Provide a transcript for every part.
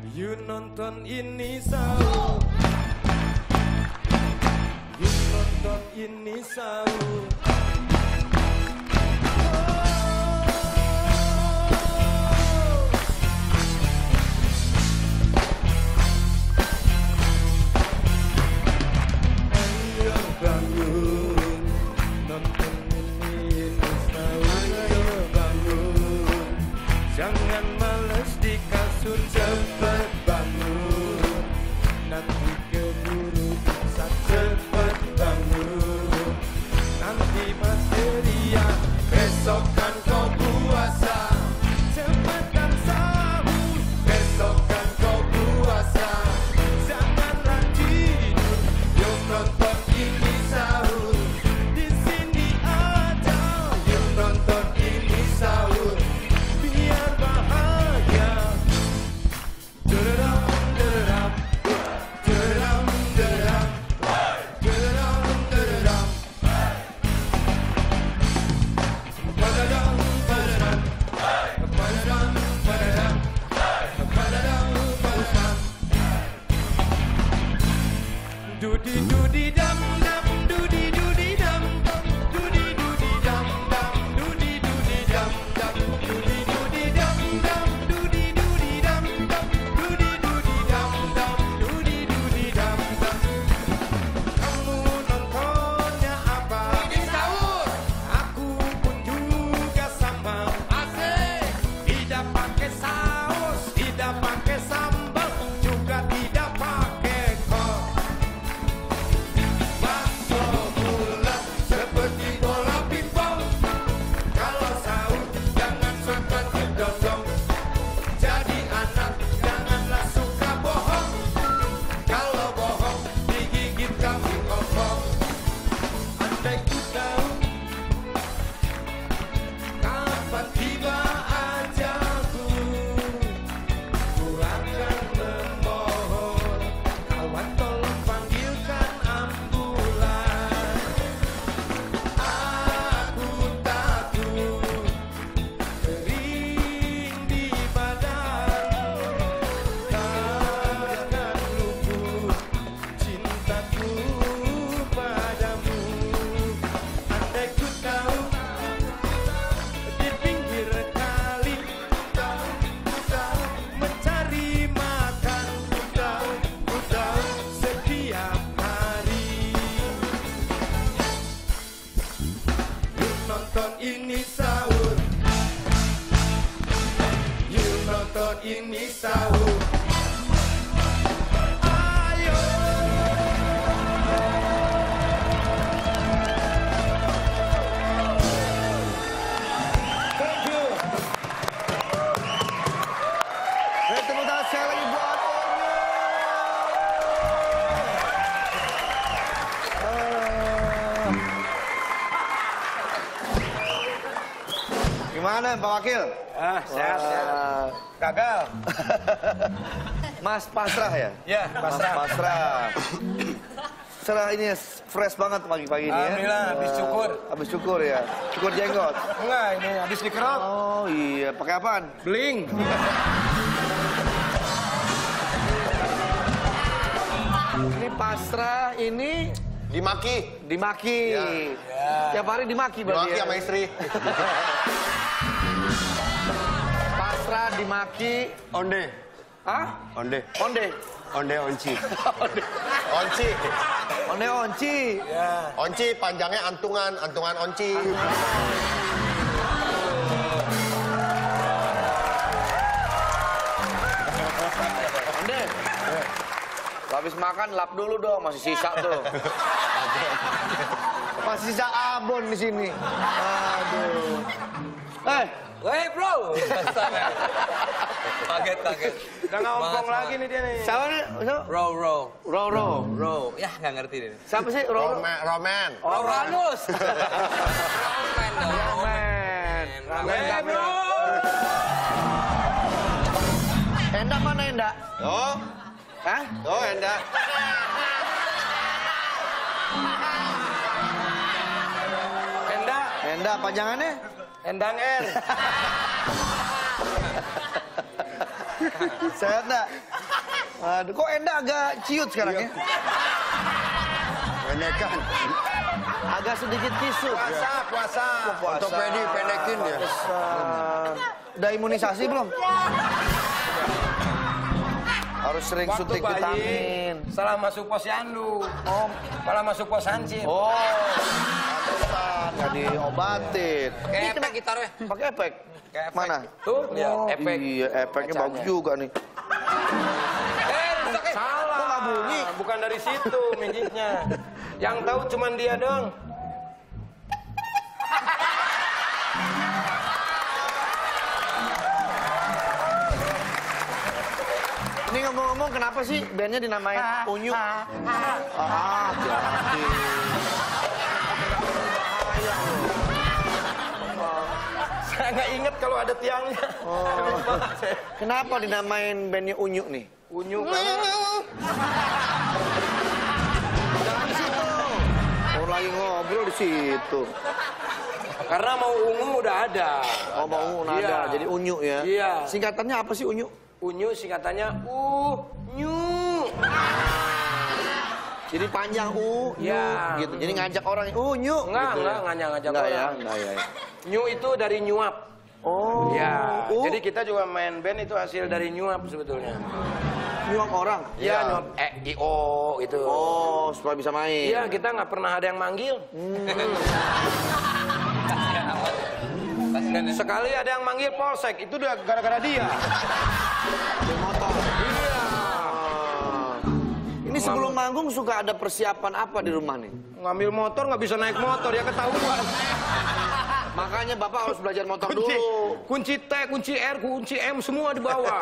You nonton ini sahur. You nonton ini sahur. Ayo bangun, nonton ini sahur. Ayo bangun, jangan males di kasur, cepat bangun. Nanti keburu imsak, cepat bangun. Nanti materia, besok kan kau puasa. Cepatkan sahur, besok kan kau puasa. Janganlah tidur, yuk nonton ini sahur. Di sini aja, yuk nonton ini sahur. Biar bahagia. Dedam, dedam, dedam, dedam, dedam, dedam. Badadam, badadam, badadam, badadam, badadam, badadam. Dudi dudi dam dam, dudi dudi dam dam, dudi dudi dam dam, dudi dudi dam dam, dudi dudi dam dam, dudi dudi dam dam, dudi dudi dam dam, dudi dudi dam dam. Kamu nontonnya apa? Ini sahur. Aku pun juga sama. Asik. Tidak pakai saus, tidak pakai sambal, juga tidak pakai kol. Bakso bulat seperti bola pingpong. Kalau sahur jangan sempat kedondong. Jadi anak janganlah suka bohong. Kalau bohong digigit kambing kosong. Andai ku tahu kapan tiba ajalku, ku akan memohon kawan tolong panggilkan ambulan. Aku takut kering di badan, takkan luput cintaku padamu. Andai ku tahu di pinggir kali, ku tahu mencari makan, ku tahu setiap hari. You nonton ini sahur. You nonton ini sahur. Ayo. Thank you. Tepuk tangan sekali lagi buat Gimana Pak Wakil? Sehat. Gagal. Mas pasrah ya? Ya, pasrah. Mas pasrah. Cerah ini fresh banget pagi-pagi ini ya. Alhamdulillah, habis cukur. Habis cukur ya. Cukur jenggot. Enggak, ini habis dikerok. Oh iya, pakai apaan? Bling. Ini pasrah, ini Dimaki. Ya. Tiap hari dimaki berarti Dimaki ya? sama istri. Pasrah, dimaki. Onde. Hah? Onde. Onde. Onde onci. Onde. Onci. Onde onci. Onci panjangnya antungan. Antungan onci. Onde. Habis makan lap dulu dong, masih sisa tuh. Masih sisa abon di sini. Aduh. Weh bro. Kaget. Udah ngompong lagi nih dia nih. Siapa nih? Row. Roro. Ya, nggak ngerti deh. Siapa sih Roro? Roman. Oh, Ranus. Ramen. Ramen, bro. Enda mana Enda? Oh. Hah? Oh, Enda. Enda panjangannya? Endang R. Sehat enggak? Aduh, kok Enda agak ciut sekarang ya? Pendekan. Agak sedikit kisut. Puasa. Ortopedi pendekin dia. Udah imunisasi belum? Harus sering suntik vitamin. Salah masuk posyandu. Malah masuk pos hansip. Oh, pantesan nggak diobatin. Pakai efek gitarnya. Pakai efek? Efek. Mana? Tuh, ya, Oh, efek. Iya, efeknya Kacanya. bagus juga nih. Rusak ya? Salah. Kok nggak bunyi? Bukan dari situ mijitnya. Yang tahu cuman dia dong. Ini ngomong-ngomong kenapa sih bandnya dinamain Unyu? Hati-hati. Saya nggak inget kalau ada tiangnya. Kenapa dinamain bandnya Unyu nih? Unyu. Jangan di situ. Oh, lagi ngobrol di situ. Karena mau ungu udah ada. Oh, mau Unyu nada, Iya. jadi Unyu ya? Iya. Singkatannya apa sih Unyu? Unyu singkatannya Unyu. Jadi panjang Iya. gitu. Jadi ngajak orang Unyu. Enggak, gitu enggak ngajak Enggak orang. ya, enggak ya. Nyu itu dari nyuap. Oh. Ya, Oh. jadi kita juga main band itu hasil dari nyuap sebetulnya. Nyuap orang. Iya, nyuap I-O itu. Oh, supaya bisa main. Iya, kita nggak pernah ada yang manggil. Kasihan ya. Sekali ada yang manggil polsek, itu udah gara-gara dia. Di motor. Iya. Ini sebelum manggung suka ada persiapan apa di rumah nih? Ngambil motor nggak bisa naik motor, ya ketahuan. Makanya Bapak harus belajar motor Kunci, dulu. kunci T, kunci R, kunci M semua dibawa.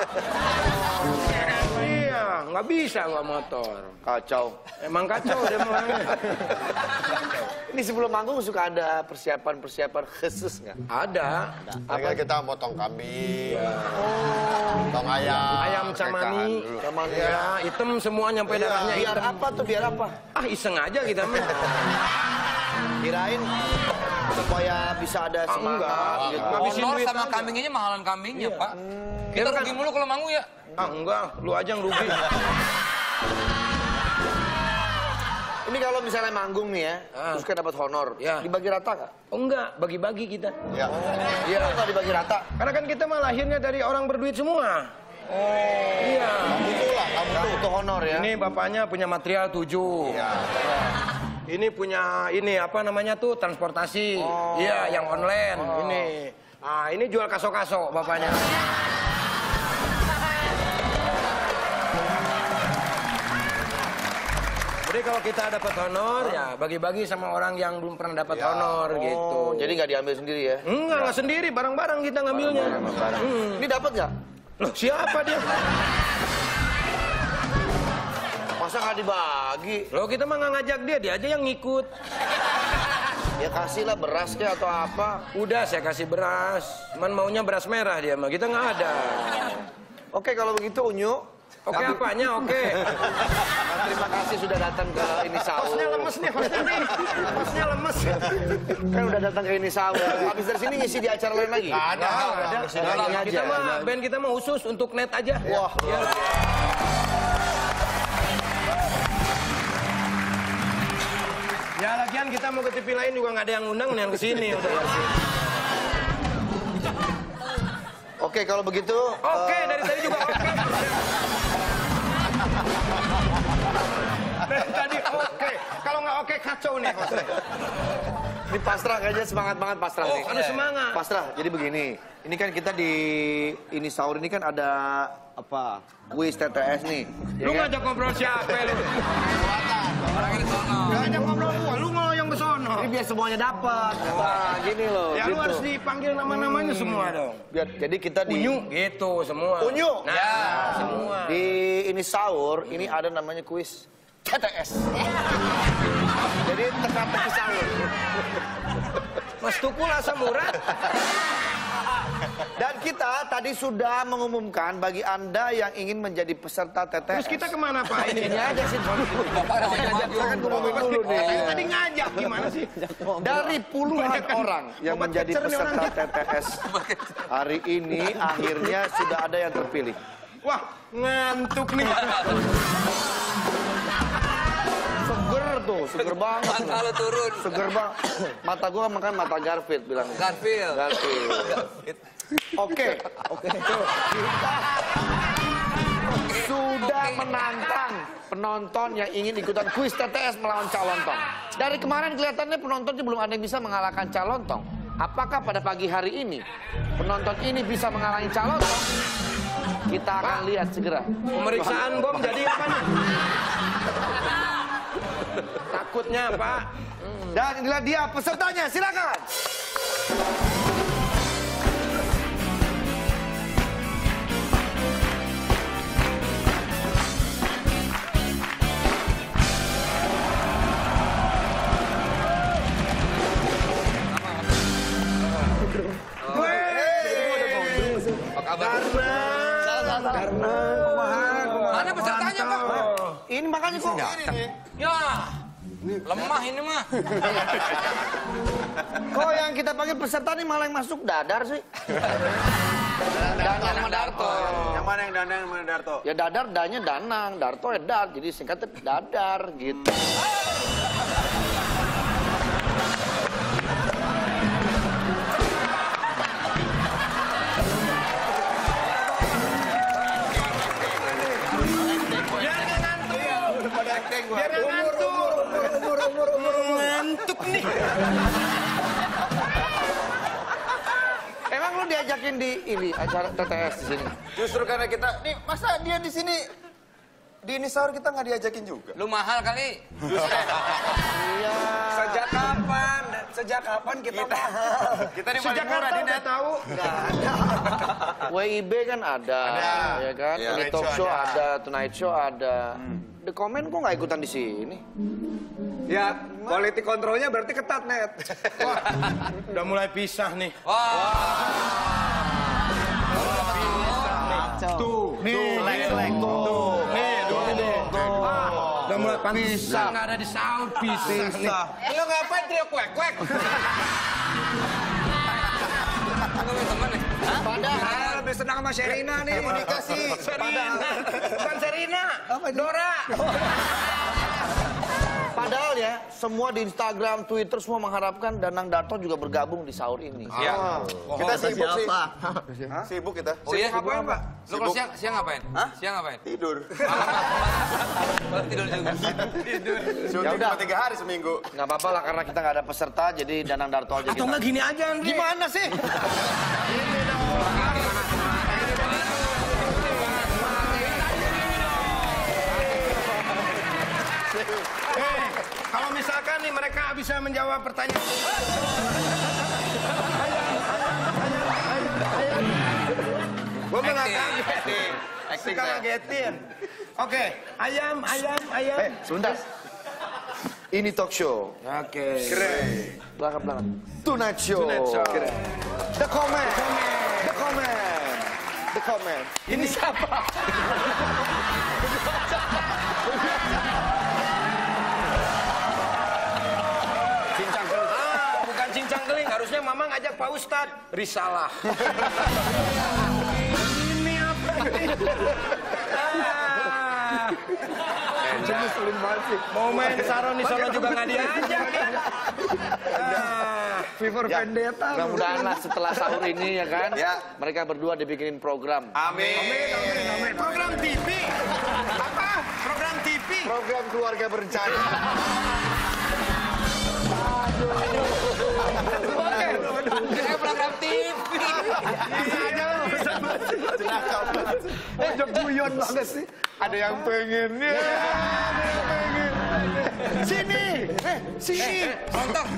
Iya, nggak bisa nggak motor. Kacau. Emang kacau dia mah. Ini sebelum manggung suka ada persiapan-persiapan khusus nggak? Ada. Apa kita potong kambing, potong ayam, Ayam camani, ya, hitam semua nyampe darahnya Biar hitam. apa tuh? Biar apa? Ah, iseng aja kita mah. Kirain supaya bisa ada semangat enggak. gitu. Ngabisin Honor duit sama aja. kambingnya mahalan kambingnya, Pak. Kita Itu kan- rugi mulu kalau manggung ya. Ah, enggak, lu aja yang rugi. Ini kalau misalnya manggung nih ya, terus kan dapat honor, Ya. dibagi rata nggak? Oh enggak, bagi-bagi kita. Ya. Iya, nggak dibagi rata. Karena kan kita mah lahirnya dari orang berduit semua. Iya. Kamu tuh lah, kamu Nggak tuh. butuh honor ya. Ini bapaknya punya material 7. Ya. Ini punya ini apa namanya tuh transportasi. Iya, yang online. Ini. Ah, ini jual kaso-kaso bapaknya. Jadi kalau kita dapat honor ya bagi-bagi sama orang yang belum pernah dapat honor gitu. Oh, jadi nggak diambil sendiri ya? Enggak sendiri, bareng-bareng kita ngambilnya. Ini dapat nggak? Loh, siapa dia? Masa nggak dibagi? Loh, kita mah nggak ngajak dia, dia aja yang ngikut. Ya kasihlah beras kayak atau apa. Udah saya kasih beras, cuman maunya beras merah dia mah, kita nggak ada. Oke, kalau begitu Unyu. Oke apanya, oke. Nah, terima kasih sudah datang ke ini sahur. Hostnya lemes nih, hostnya lemes. Kan udah datang ke ini sahur. Habis dari sini ngisi di acara lain lagi. Nggak ada. Ada. Ini aja. Kita mah, band kita mah khusus untuk net aja. Wah. Ya. Ya lagian kita mau ke TV lain juga nggak ada yang undang nih yang kesini. Oke, kalau begitu. Oke, dari tadi juga oke. Dari tadi oke. Kalau nggak oke kacau nih hostnya. Ini Pasrah kayaknya semangat banget Pasrah Oh, nih. harus semangat. Pasrah, jadi begini. Ini kan kita di ini sahur ini kan ada apa? Kuis TTS nih. Lu ngajak ngobrol siapa lu? Orang ini sono. Ngajak ngobrol gua, lu yang ke sono. Ini biar semuanya dapat. Wah, gini loh. Ya lu gitu. harus dipanggil nama-namanya semua dong. Biar jadi kita di Unyu gitu semua. Unyu. Nah, Ya. semua. Di ini sahur ini ada namanya kuis TTS. Jadi teka-teki sahur. Mas Tukul asam urat. Dan kita tadi sudah mengumumkan bagi Anda yang ingin menjadi peserta TTS. Terus kita kemana Pak? ini aja sih. Bapak namanya maju. Kan ngomongin dulu nih. Tadi ngajak gimana sih? Dari puluhan orang yang menjadi kecer nih peserta TTS hari ini akhirnya sudah ada yang terpilih. Wah, ngantuk nih. Seger tuh, seger banget. Mata lo turun. Seger banget. Mata gua makan mata Garfield bilang. Garfield. Oke. Sudah menantang penonton yang ingin ikutan kuis TTS melawan Calontong. Dari kemarin kelihatannya penontonnya belum ada yang bisa mengalahkan Calontong. Apakah pada pagi hari ini penonton ini bisa mengalahkan Calontong? Kita akan lihat segera. Pemeriksaan bom jadi apa nih? Takutnya, Pak. Dan inilah dia pesertanya, silakan. Mana pesertanya, Pak? Ini makanya kok ini. Ya, lemah ini mah. Kok yang kita panggil peserta nih malah yang masuk dadar sih? Danang sama Darto. Yang mana yang Danang, yang mana Darto? Ya dadar, danya Danang, Darto ya Dar. Jadi singkatnya dadar gitu. Ngantuk nih. Emang lu diajakin di ini acara TTS di sini? Justru karena kita, nih masa dia di sini di ini sahur kita nggak diajakin juga? Lu mahal kali. Iya. Sejak kapan? Sejak kapan kita mahal? Kita di paling murah di net tahu. WIB kan ada, ya kan? Iya. Ini Tonight talk Show show ada. ada, Tonight Show ada. The Comment kok nggak ikutan di sini? Ya, quality kontrolnya berarti ketat net. Wah, udah mulai pisah nih. Tuh, Selek tuh. nih, udah mulai panis. Nggak ada di sahur, pisah nih. Lu ngapain teriak kuek-kuek? Lu punya temen nih? Padahal Lebih senang sama Sherina nih. Komunikasi. Bukan Serina, Dora. Padahal ya, semua di Instagram, Twitter semua mengharapkan Danang Darto juga bergabung di sahur ini. Iya. Kita sibuk sih. Sibuk kita. Oh iya? Ngapain, Pak? Lu kalau siang ngapain? Hah? Siang ngapain? Tidur. Malam tidur juga. Ya udah 3 hari seminggu. Nggak apa-apa lah karena kita nggak ada peserta, jadi Danang Darto aja. Atau nggak gini aja, Andre. Gimana sih? Kalau misalkan nih mereka bisa menjawab pertanyaan. Gue nggak kaget. Suka ngagetin. Oke, ayam. Sebentar. Ini talk show. Oke. Belakang. Tonight Show. Keren. The Comment. Ini siapa? Bukan cincang keling, harusnya Mama ngajak Pak Ustadz. Risalah. Ini apa ini? Mau main Saron di sana juga nggak diajak ya. Fever Vendetta. Mudah-mudahan lah setelah sahur ini ya kan. Ya. Mereka berdua dibikinin program. Amin. Program TV. Apa? Program TV. Program keluarga berencana. Kayak program TV. Ojok guyon banget sih. Ada yang pengen. Ya, ada yang pengen. Sini. Sini. Contoh.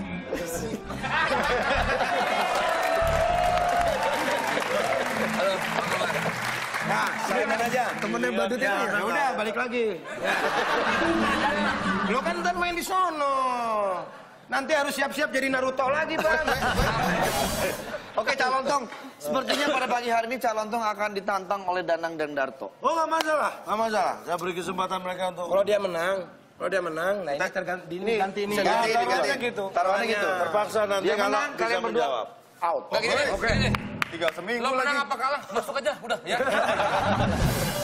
Halo, Nah, silakan aja. Temennya badut ini ya? Ya udah, balik lagi. Ya. Lo kan ntar main di sono. Nanti harus siap-siap jadi Naruto lagi, Bang. Oke, Calontong. Sepertinya pada pagi hari ini Calontong akan ditantang oleh Danang dan Darto. Oh, nggak masalah. Saya beri kesempatan mereka untuk... Kalau dia menang, nah ini terganti ini. Diganti. Gitu. Taruhannya gitu. Terpaksa nanti Dia kalau menang, kalian berdua out. Nggak gini, Oke. gini. Tinggal seminggu Lo lagi. menang apa kalah? Masuk aja, udah ya.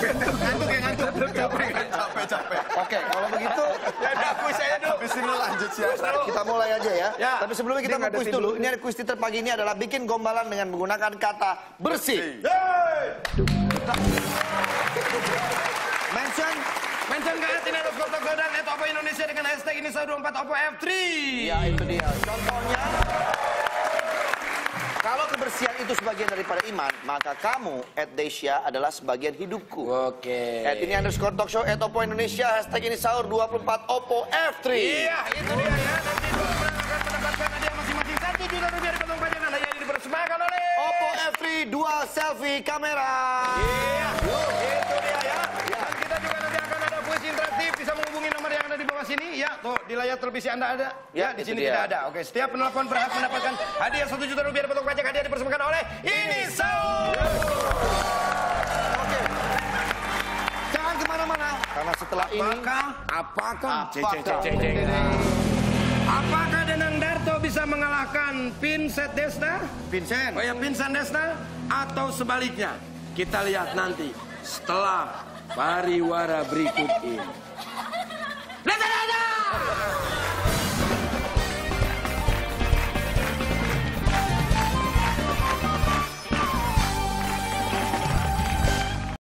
Oke, kalau begitu Ya udah, kuis saya dulu. Habis ini lanjut sih. kita mulai aja ya. Ya. Tapi sebelumnya kita mau kuis dulu. Ini ada kuis Twitter pagi ini adalah bikin gombalan dengan menggunakan kata bersih. Mention ke @ini_Oppo dan @Oppo Indonesia dengan hashtag ini 124 Oppo F3. Ya itu dia. Contohnya, kalau kebersihan itu sebagian daripada iman, maka kamu @Desya adalah sebagian hidupku. Oke. @ini_talkshow @Oppo Indonesia hashtag ini sahur 24 Oppo F3. Iya, itu dia ya. Nanti dua orang akan mendapatkan hadiah masing-masing 1 juta rupiah di potong pajak. Hadiah ini dipersembahkan oleh Oppo F3 dual selfie kamera. Iya, itu dia ya. Dan kita juga nanti akan ada kuis interaktif, bisa menghubungi nomor yang ada di bawah sini. Ya, tuh di layar televisi Anda ada. Ya, di itu sini dia. tidak ada. Oke, setiap penelpon berhak mendapatkan hadiah 1 juta rupiah di potong pajak. Hadiah dipersembahkan oleh Ini Sahur. Oke. Jangan kemana-mana, karena setelah ini... Apakah Danang Darto bisa mengalahkan Vincent Desna? Vincent. Oh ya, Vincent Desna atau sebaliknya? Kita lihat nanti setelah pariwara berikut ini. Lihat!